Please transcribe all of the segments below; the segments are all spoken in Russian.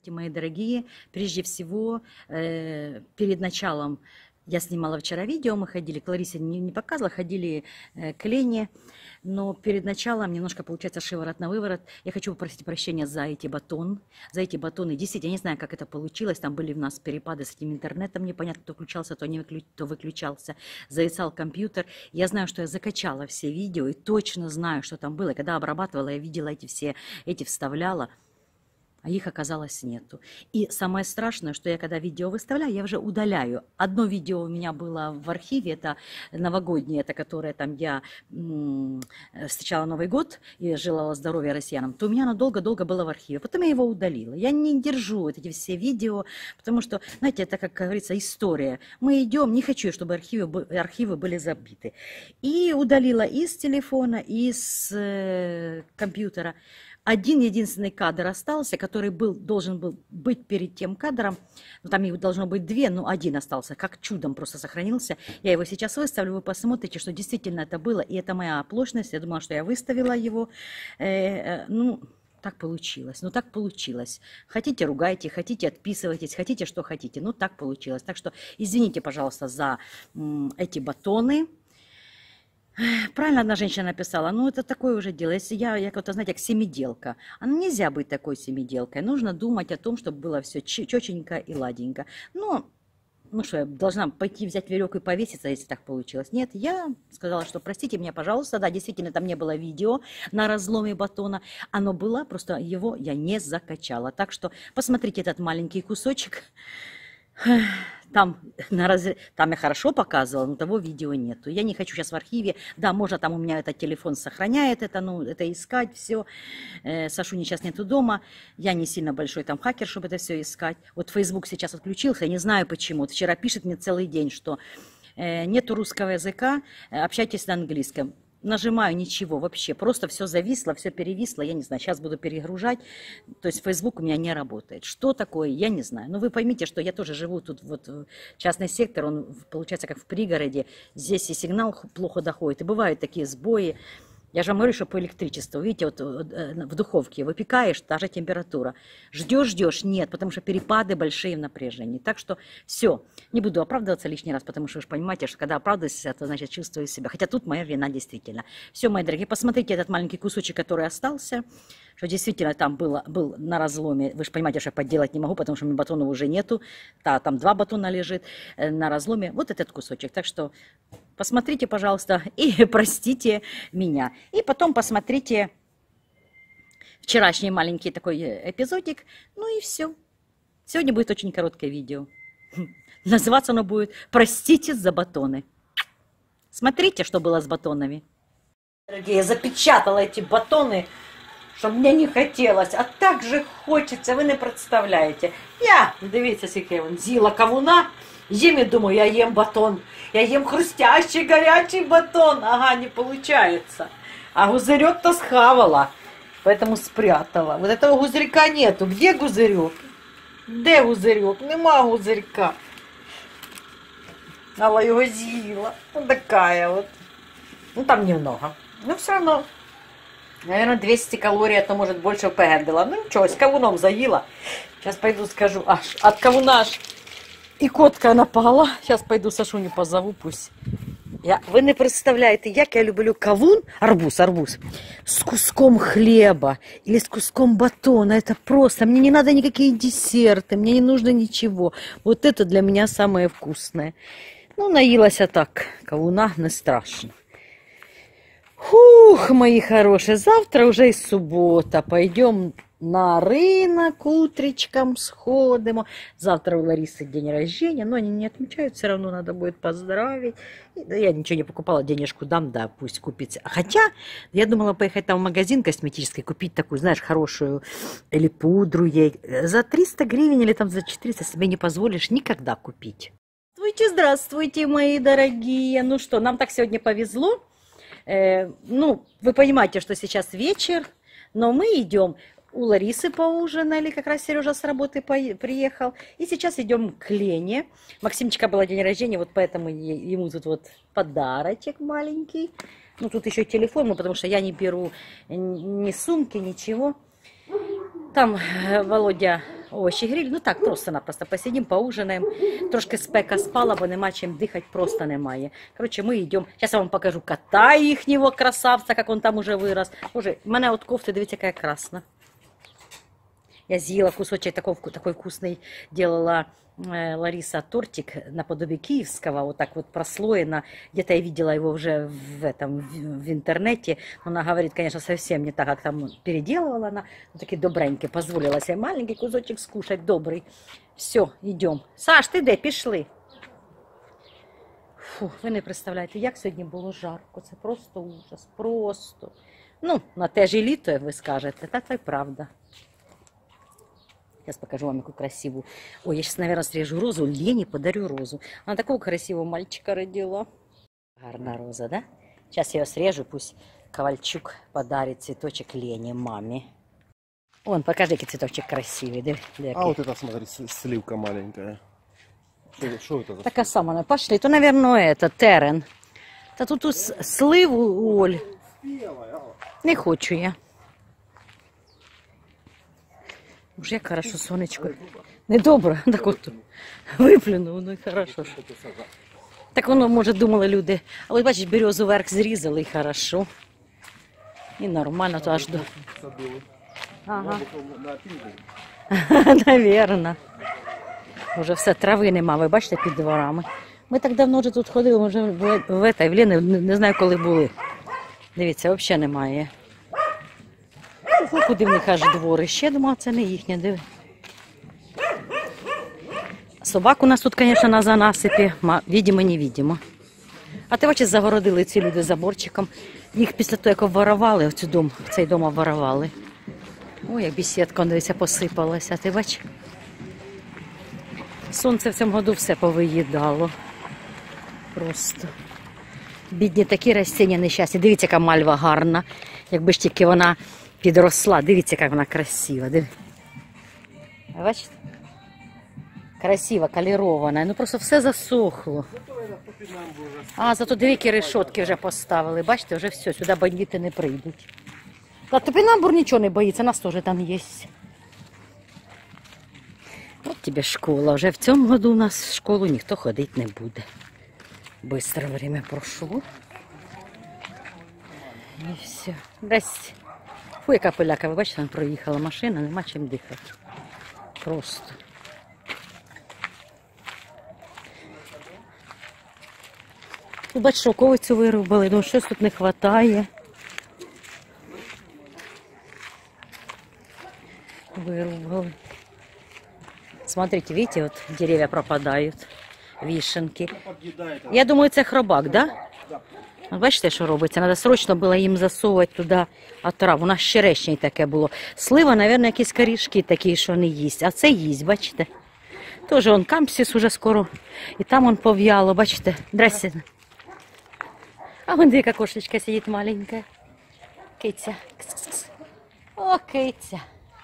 Мои дорогие, прежде всего, перед началом я снимала вчера видео, мы ходили, к Ларисе не показывала, ходили к Лене, но перед началом немножко получается шиворот на выворот. Я хочу попросить прощения за эти батоны. Действительно, я не знаю, как это получилось, там были у нас перепады с этим интернетом, непонятно, то включался, то выключался, зависал компьютер. Я знаю, что я закачала все видео и точно знаю, что там было. Когда обрабатывала, я видела эти вставляла. А их оказалось нету. И самое страшное, что я когда видео выставляю, я уже удаляю. Одно видео у меня было в архиве, это новогоднее, это которое там я встречала Новый год и желала здоровья россиянам, то у меня оно долго-долго было в архиве. Потом я его удалила. Я не держу эти все видео, потому что, знаете, это, как говорится, история. Мы идем, не хочу, чтобы архивы были забиты. И удалила из телефона, из компьютера. Один единственный кадр остался, который должен был быть перед тем кадром. Ну, там их должно быть две, но один остался, как чудом просто сохранился. Я его сейчас выставлю, вы посмотрите, что действительно это было. И это моя оплошность. Я думала, что я выставила его. Ну, так получилось. Ну, так получилось. Хотите, ругайте, хотите, отписывайтесь, хотите, что хотите. Ну, так получилось. Так что извините, пожалуйста, за эти батоны. Правильно одна женщина написала, ну это такое уже дело, если я как-то, знаете, как семиделка. А нельзя быть такой семиделкой, нужно думать о том, чтобы было все четенько и ладенько. Ну что, я должна пойти взять веревку и повеситься, если так получилось? Нет, я сказала, что простите меня, пожалуйста, да, действительно, там не было видео на разломе батона, оно было, просто его я не закачала. Так что посмотрите этот маленький кусочек. Там я хорошо показывала, но того видео нету. Я не хочу сейчас в архиве. Да, можно там у меня этот телефон сохраняет это, ну, это искать все. Сашуни сейчас нету дома. Я не сильно большой там хакер, чтобы это все искать. Вот Facebook сейчас отключился, я не знаю почему. Вот вчера пишет мне целый день, что нету русского языка, общайтесь на английском. Нажимаю, ничего вообще, просто все зависло, все перевисло, я не знаю, сейчас буду перегружать, то есть Facebook у меня не работает. Что такое, я не знаю. Но вы поймите, что я тоже живу тут, вот частный сектор, он получается как в пригороде, здесь и сигнал плохо доходит, и бывают такие сбои. Я же вам говорю, что по электричеству, видите, вот в духовке выпекаешь, та же температура. Ждешь, нет, потому что перепады большие в напряжении. Так что все, не буду оправдываться лишний раз, потому что вы же понимаете, что когда оправдываюсь, то значит чувствую себя. Хотя тут моя вина действительно. Все, мои дорогие, посмотрите этот маленький кусочек, который остался, что действительно там был на разломе. Вы же понимаете, что я подделать не могу, потому что у меня батонов уже нету. Там 2 батона лежит на разломе. Вот этот кусочек. Так что посмотрите, пожалуйста, и простите меня. И потом посмотрите вчерашний маленький такой эпизодик. Ну и все. Сегодня будет очень короткое видео. Называться оно будет «Простите за батоны». Смотрите, что было с батонами. Дорогие, я запечатала эти батоны, що мне не хотелось, а так же хочется, ви не представляєте. Я, дивіться, скільки я з'їла кавуна, їм і думаю, я ем батон, я ем хрустящий горячий батон, ага, не получается. А гузырек-то схавала, поэтому спрятала. Вот этого гузырька нету. Где гузырек? Де гузырек? Нема гузырька. Алла його з'їла. Вот такая вот. Ну там немного, но все равно. Наверное, 200 калорий, а то, может, больше пэгендила. Ну, ничего, с кавуном заела. Сейчас пойду скажу. Аж от кавуна аж и котка напала. Сейчас пойду Сашуню позову, пусть. Ви не представляєте, як я люблю кавун, арбуз, с куском хлеба или с куском батона. Это просто, мне не надо никакие десерты, мне не нужно ничего. Вот это для меня самое вкусное. Ну, наелась так, кавуна не страшно. Фух, мои хорошие, завтра уже и суббота, пойдем на рынок утречком сходимо. Завтра у Ларисы день рождения, но они не отмечают, все равно надо будет поздравить. Да, я ничего не покупала, денежку дам, да, пусть купит. Хотя я думала поехать там в магазин косметический, купить такую, знаешь, хорошую или пудру ей. За 300 гривен или там за 400 себе не позволишь никогда купить. Здравствуйте, мои дорогие. Ну что, нам так сегодня повезло. Ну, вы понимаете, что сейчас вечер, но мы идем, у Ларисы поужинали, как раз Сережа с работы приехал, и сейчас идем к Лене. Максимчика было день рождения, вот поэтому ему тут вот подарочек маленький. Ну, тут еще телефон, ну, потому что я не беру ни сумки, ничего. Там Володя овочі гриль. Ну так, просто-напросто посидимо, поужинаємо. Трошки спека спала, бо нема чим дихати, просто немає. Коротше, ми йдемо. Зараз я вам покажу кота їхнього красавця, як він там уже вирос. Боже, в мене от кофти, дивіться, яка красна. Я съела кусочек такой вкусный, делала Лариса тортик наподобие киевского, вот так вот прослоено. Где-то я видела его уже в интернете. Она говорит, конечно, совсем не так, как там переделывала она. Вот такие добренькие, позволила себе маленький кусочек скушать, добрый. Все, идем. Саш, ти де? Пішли. Фу, ви не представляєте, як сьогодні було жарко. Це просто ужас, просто. Ну, на те ж і літо, як ви скажете, та то й правда. Сейчас покажу вам, какую красивую. Ой, я сейчас, наверное, срежу розу. Лене подарю розу. Она такого красивого мальчика родила. Гарная роза, да? Сейчас я ее срежу, пусть Ковальчук подарит цветочек Лене, маме. Вон, покажи, какой цветочек красивый. А вот это, смотри, сливка маленькая. Что это за... Такая самая. Пошли. То, наверное, это терен. Та тут сливу, Оль. Не хочу я. Уже як хорошо, сонечко. Недобре, так от виплюнув, ну і хорошо. Так воно, може, думали люди. А ось, бачиш, березу вверх зрізали і хорошо. І нормально, то аж до... Ага. Навірно. Уже все, трави нема, ви бачите, під дворами. Ми так давно вже тут ходили, ми вже в Лени, не знаю, коли були. Дивіться, взагалі немає. Куди в них аж дворище, я думала, це не їхнє, диви. Собак у нас тут, звісно, на занасипі, відомо-невідомо. А ти бачиш, загородили ці люди заборчиком. Їх після того, як обворовали, в цей дом обворовали. Ой, як бесідка, дивися, посипалася, ти бачиш? Сонце в цьому году все повиїдало. Просто. Бідні такі растіння нещасні. Дивіться, яка мальва гарна. Якби ж тільки вона підросла. Дивіться, як вона красива. Бачите? Красиво, колірована. Ну просто все засохло. А, зато дві решетки вже поставили. Бачите, вже все, сюди бандити не прийдуть. А топінамбур нічого не боїться, нас теж там є. От тебе школа. Вже в цьому году у нас в школу ніхто ходити не буде. Быстро время прошло. І все. Здрасте. Фу, яка пиляка, ви бачите, там проїхала машина, нема чим дихати. Просто. Тут, бачиш, шовковицю вирубали, ну щось тут не вистачає. Вырубал. Смотрите, видите, вот деревья пропадают, вишенки. Я думаю, це хробак, да? Бачите, що робиться? Треба срочно було їм засовувати туди отраву. У нас черешні таке було. Слива, мабуть, якісь корішки такі, що не їсть. А це їсть, бачите? Тоже он кампсис уже скоро. І там он пов'яло, бачите? Здрасте. А вон дві кошечка сидить маленька. Киця. О, киця.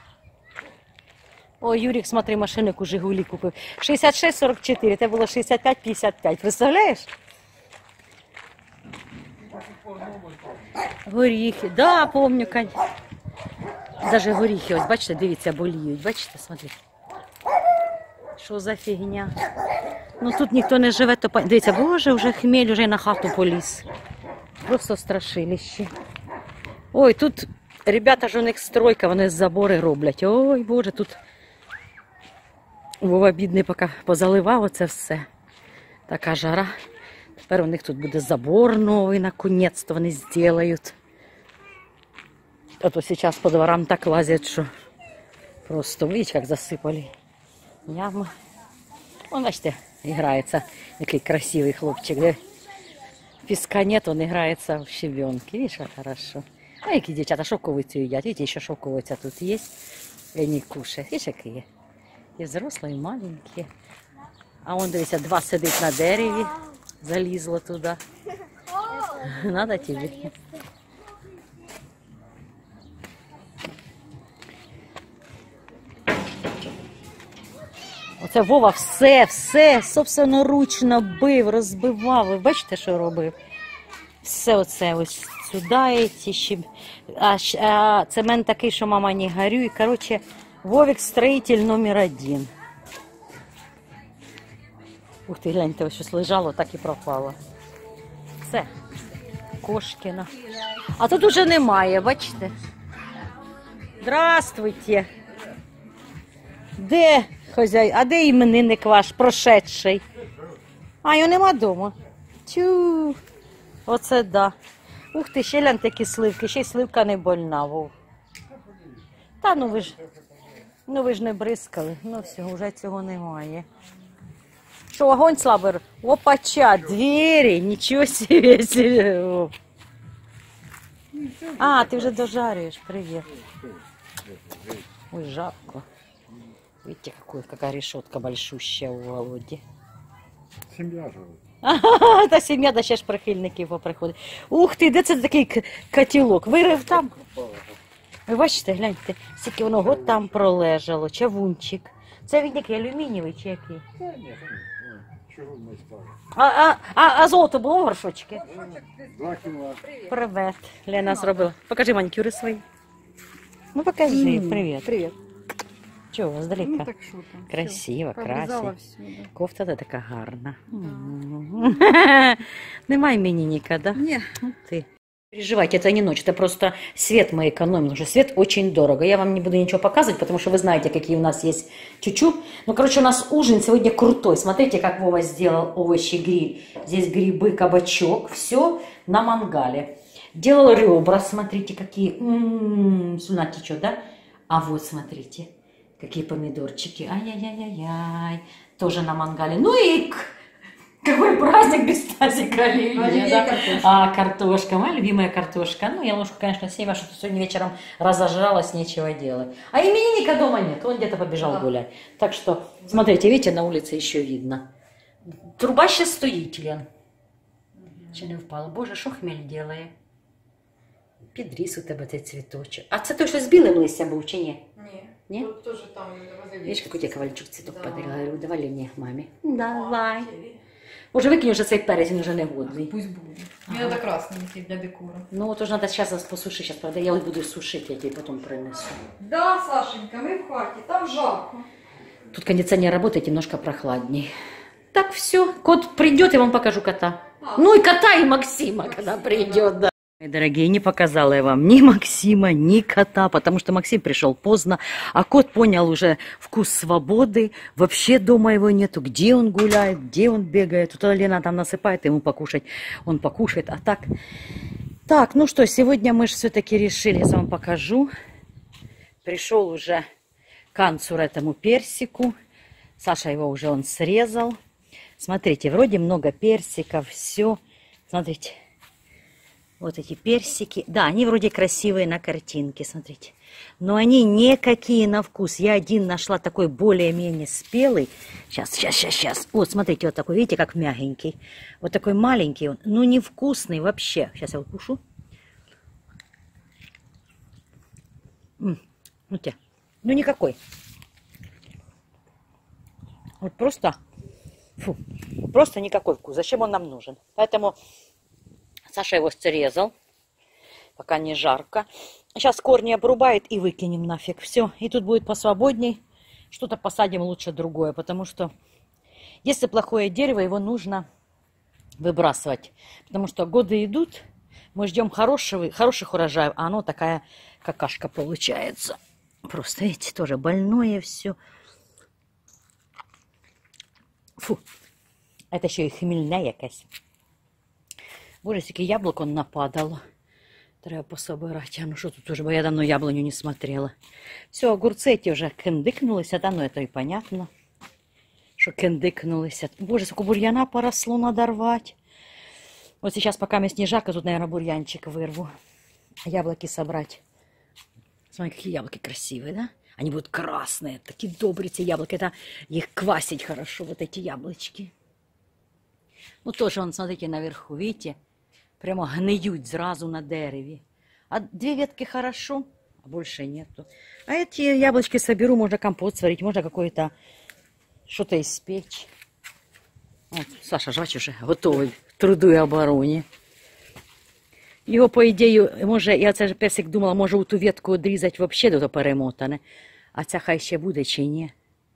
О, Юрик, смотри, машину яку Жигулі купив. 66-44, це було 65-55. Представляєш? Горіхи. Да, помню, конечно. Даже горіхи, ось, бачите, дивіться, боліють. Бачите, смотри. Що за фігня? Ну тут ніхто не живе, то... Дивіться, боже, вже хмель, вже на хату поліз. Просто страшилище. Ой, тут ребята ж у них стройка, вони забори роблять. Ой, боже, тут Вова бідний поки позаливав оце все. Така жара. Тепер у них тут буде забор новий, наконець-то вони зроблять. А то зараз по дворам так лазять, що просто, видите, як засипали ями. Вон, бачите, грається, який красивий хлопчик. Де? Піска нет, он грається в щебенки. Видишь, как хорошо. А які дівчата шовковицю їдять. Видите, ще шовковиця тут є. І не кушають. Видиш, які є. І взрослі, і маленькі. А вон, дивіться, два сидить на дереві. Залізло туди. Надо тобі. Оце Вова все собственноручно бив, розбивав. Ви бачите, що робив? Все оце ось сюди. А цемент такий, що мама не горює. Коротше, Вовик строитель номер 1. Ух ти, гляньте, ось щось лежало, так і пропало. Це Кошкіна. А тут уже немає, бачите? Здравствуйте. Де хазяй? А де іменинник ваш, прошедший? А, його нема вдома. Тю. Оце да. Ух ти, ще гляньте, які сливки. Ще й сливка не больна, Вов. Та ну ви ж не бризкали. Ну все, вже цього немає. Що, огонь слабий? Опача, двері, нічого себе. А, ти вже дожарюєш, привіт. Ой, жарко. Видите, какая решетка большущая у Володі. Семья живет. Ага, та сім'я, да ще ж прихильників поприходить. Ух ти, де це такий котілок? Вирив там. Ви бачите, гляньте, скільки воно год там пролежало, чавунчик. Це він який, алюмінієвий чи який? Да нет, чего мы спали. А золото було в горшочки? 2 кило. Привет. Лена зробила. Покажи манікюри свої. Ну покажи, привіт. Привет. Чого, здалека? Ну так что там? Красиво, Всё, пообрезала красиво. всё, да. Кофта та така гарна. Немає іменинника, да? Не, Ты. Переживайте, это не ночь, это просто свет мы экономим, потому что свет очень дорого. Я вам не буду ничего показывать, потому что вы знаете, какие у нас есть чуть-чуть. Ну, короче, у нас ужин сегодня крутой. Смотрите, как Вова сделал овощи-гриль. Здесь грибы, кабачок, все на мангале. Делал ребра, смотрите, какие. Слюна течет, да? А вот, смотрите, какие помидорчики. Ай-яй-яй-яй-яй. Тоже на мангале. Ну и какой праздник без тазика оливье, да? Картошка, моя любимая картошка. Ну, я ложку, конечно, сева, что сегодня вечером разожралась, нечего делать. А именинника дома нет, он где-то побежал гулять. Так что, смотрите, видите, на улице еще видно. Труба сейчас стоит, Лен. Чи не впала? Боже, що хмель делає? Підріс у тебе цей цвіточок. А це той, що з білим листям був, чи ні? не. Не? Тут тоже там Видишь, какой тебе ковальчук цветок Да. подарила? Я говорю, давай Лене, маме. Давай. Боже, викинь уже цей перець, він вже не годний. Пусть будет. Мне надо красный нести для декора. Ну вот уже надо сейчас посушить, сейчас, правда, я вот буду сушить, я тебе потом принесу. Да, Сашенька, мы в хате, там жарко. Тут кондиционер работает немножко прохладней. Так, все, кот придет, я вам покажу кота. Ну и кота, и Максима, когда придет, да. Мои дорогие, не показала я вам ни Максима, ни кота, потому что Максим пришел поздно, а кот понял уже вкус свободы, вообще дома его нету, где он гуляет, где он бегает. Тут Лена там насыпает ему покушать, он покушает, а так... Так, ну что, сегодня мы же все-таки решили, я вам покажу. Пришел уже к анцуру этому персику, Саша его уже он срезал. Смотрите, вроде много персиков, все, смотрите. Вот эти персики. Да, они вроде красивые на картинке, смотрите. Но они никакие на вкус. Я один нашла такой более-менее спелый. Сейчас. Вот, смотрите, вот такой, видите, как мягенький. Вот такой маленький он. Ну, невкусный вообще. Сейчас я укушу. Ну, те. Ну, никакой. Вот просто... Фу. Просто никакой вкус. Зачем он нам нужен? Поэтому... Саша его срезал, пока не жарко. Сейчас корни обрубает и выкинем нафиг. Все, и тут будет посвободней. Что-то посадим лучше другое, потому что если плохое дерево, его нужно выбрасывать. Потому что годы идут, мы ждем хороших урожаев, а оно такая какашка получается. Просто, видите, тоже больное все. Фу, это еще и хмельная якась. Боже, скільки яблук он нападало. Треба пособирати. А ну що тут уже, бо я давно яблоню не смотрела. Все, огурці эти вже кендикнулися. Да, ну это и понятно, що кендикнулися. Боже, сколько бурьяна поросло, надо рвать. Вот сейчас, пока мне снежака, тут, наверное, бурьянчик вырву. Яблоки собрать. Смотри, какие яблоки красивые, да? Они будут красные, такие добрые эти яблоки. Это их квасить хорошо, вот эти яблочки. Ну, тоже, вон, смотрите, наверху, видите? Прямо гниють зразу на дереві. А две ветки хорошо, а больше нету. А эти яблочки соберу, можно компот сварить, можно какое-то что-то испечь. Вот, Саша жач уже готовий в труду і обороні. Його, по ідеї, може, я це ж персик думала, може у ту ветку відрізати взагалі до перемотане. А ця хай ще буде чи ні?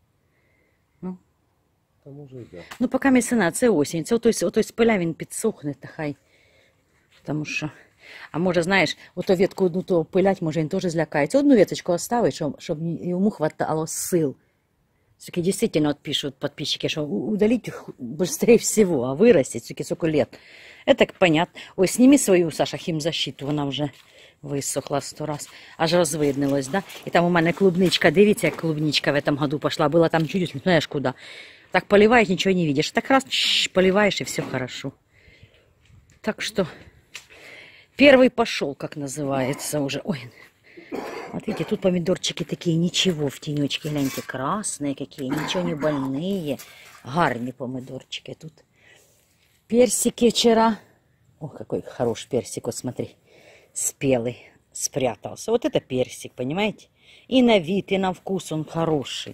Та може і да. Ну, поки місцина, це осінь. Це отой спиля він підсохне, та хай. Тому що... А може, знаєш, ото ветку одну то пилять, може він теж злякається. Одну веточку оставить, щоб йому хватало сил. Все-таки действительно вот пишут подписчики, что удалить их быстрее всего, а вырастить все-таки сколько лет. Это понятно. Ой, сними свою, Саша, хімзащиту, вона вже висохла 100 раз. Аж розвиднилось, да? І там у мене клубничка, дивіться, як клубничка в этом году пошла. Была там чуть-чуть, не знаешь куда. Так поливаешь, ничего не видишь. Так раз поливаешь, и все хорошо. Так что первый пошел, как называется уже. Ой, вот видите, тут помидорчики такие, ничего в тенечке, гляньте, красные какие, ничего не больные. Гарные помидорчики тут. Персики вчера. О, какой хороший персик, вот смотри, спелый, спрятался. Вот это персик, понимаете? И на вид, и на вкус он хороший.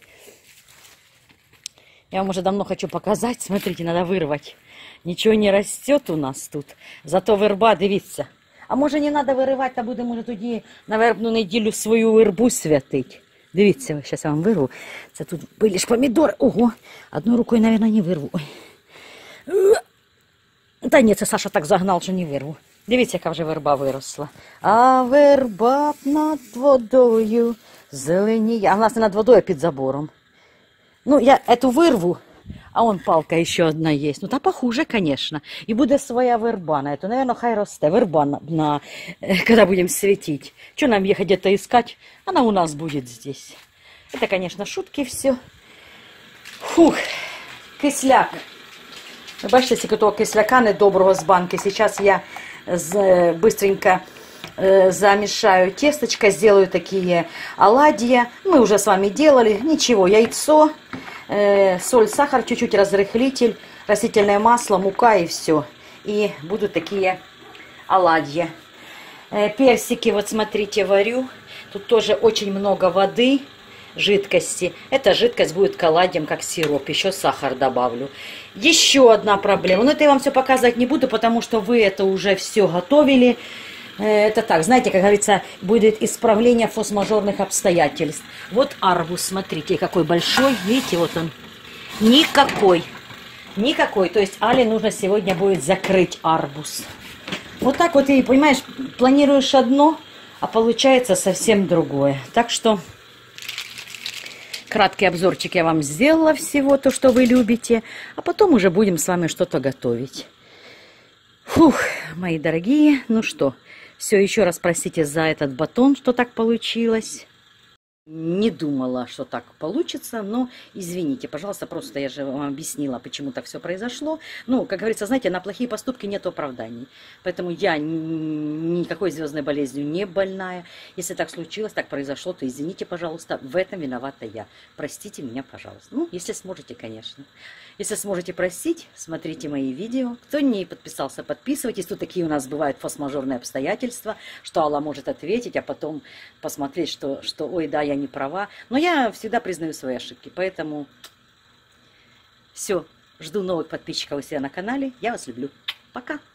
Я вам уже давно хочу показать, смотрите, надо вырвать. Ничего не растет у нас тут, зато верба, дивіться. А може не треба виривати, та буде, може, тоді на вербну неділю свою вербу святить. Дивіться, зараз я вам вирву. Це тут були ж помідори. Ого, одною рукою, мабуть, не вирву. Ой. Та ні, це Саша так загнав, що не вирву. Дивіться, яка вже верба виросла. А верба над водою зеленіє. А власне над водою під забором. Ну, я эту вырву, а вон палка еще одна есть. Ну, та похуже, конечно. И будет своя верба на эту. Наверное, хай росте. Верба когда будем светить. Что нам ехать где-то искать? Она у нас будет здесь. Это, конечно, шутки все. Фух, кисляк. Ви бачите, скільки того кисляка недоброго з банки. Сейчас я быстренько замешаю тесточко, сделаю такие оладьи. Мы уже с вами делали. Ничего, яйцо, соль, сахар, чуть-чуть разрыхлитель, растительное масло, мука и все. И будут такие оладьи. Персики, вот смотрите, варю. Тут тоже очень много воды, жидкости. Эта жидкость будет к оладьям как сироп. Еще сахар добавлю. Еще одна проблема. Но это я вам все показывать не буду, потому что вы это уже все готовили. Это так, знаете, как говорится, будет исправление форс-мажорных обстоятельств. Вот арбуз, смотрите, какой большой. Видите, вот он. Никакой. Никакой. То есть Але нужно сегодня будет закрыть арбуз. Вот так вот, и понимаешь, планируешь одно, а получается совсем другое. Так что краткий обзорчик я вам сделала всего, то, что вы любите. А потом уже будем с вами что-то готовить. Фух, мои дорогие, ну что... Все, еще раз простите за этот батон, что так получилось. Не думала, что так получится, но извините, пожалуйста, просто я же вам объяснила, почему так все произошло. Ну, как говорится, знаете, на плохие поступки нет оправданий. Поэтому я никакой звездной болезнью не больная. Если так случилось, так произошло, то извините, пожалуйста, в этом виновата я. Простите меня, пожалуйста. Ну, если сможете, конечно. Если сможете простить, смотрите мои видео. Кто не подписался, подписывайтесь. Тут такие у нас бывают форс-мажорные обстоятельства, что Алла может ответить, а потом посмотреть, что ой, да, я не права. Но я всегда признаю свои ошибки. Поэтому все. Жду новых подписчиков у себя на канале. Я вас люблю. Пока.